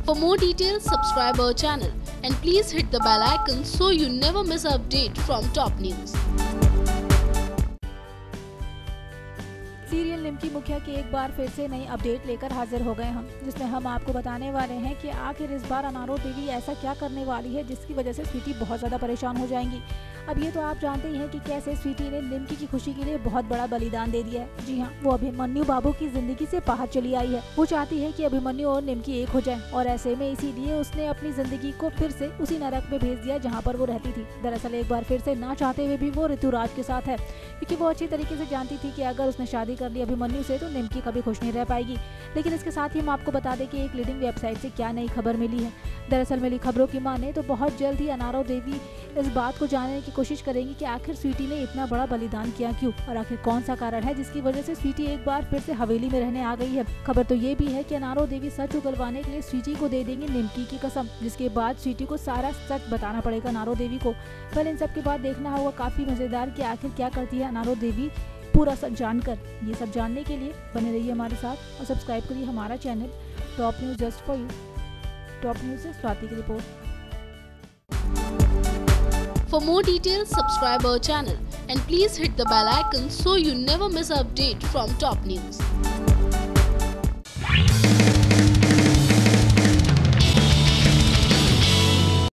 For more details, subscribe our channel and please hit the bell icon so you never miss an update from top news. Serial Nimki Mukhiya की एक बार फिर से नई update लेकर हाजिर हो गए हम, जिसमें हम आपको बताने वाले हैं कि आखिर इस बार अनारो देवी ऐसा क्या करने वाली है जिसकी वजह से स्वीटी बहुत ज़्यादा परेशान हो जाएंगी। अब ये तो आप जानते ही हैं कि कैसे स्वीटी ने निमकी की खुशी के लिए बहुत बड़ा बलिदान दे दिया है। जी हाँ, वो अभिमन्यु बाबू की जिंदगी से बाहर चली आई है। वो चाहती है कि अभिमन्यु और निमकी एक हो जाएं और ऐसे में इसीलिए उसने अपनी जिंदगी को फिर से उसी नरक में भेज दिया जहाँ पर वो रहती थी। दरअसल एक बार फिर से ना चाहते हुए भी वो ऋतुराज के साथ है, क्योंकि वो अच्छी तरीके से जानती थी कि अगर उसने शादी कर ली अभिमन्यु से तो निमकी कभी खुश नहीं रह पाएगी। लेकिन इसके साथ ही हम आपको बता दें कि एक लीडिंग वेबसाइट से क्या नई खबर मिली है। दरअसल मिली खबरों की माने तो बहुत जल्द ही अनारो देवी इस बात को जानने की कोशिश करेंगी कि आखिर स्वीटी ने इतना बड़ा बलिदान किया क्यों और आखिर कौन सा कारण है जिसकी वजह से स्वीटी एक बार फिर से हवेली में रहने आ गई है। खबर तो ये भी है कि अनारो देवी सच उगलवाने के लिए स्वीटी को दे देंगे निमकी की कसम, जिसके बाद स्वीटी को सारा सच बताना पड़ेगा अनारो देवी को। पर इन सब के बाद देखना होगा काफी मजेदार कि आखिर क्या करती है अनारो देवी पूरा सच जानकर। ये सब जानने के लिए बने रहिए हमारे साथ और सब्सक्राइब करिए हमारा channel top news just for you. Top news से स्वाति की रिपोर्ट। For more details, subscribe our channel and please hit the bell icon so you never miss an update from top news.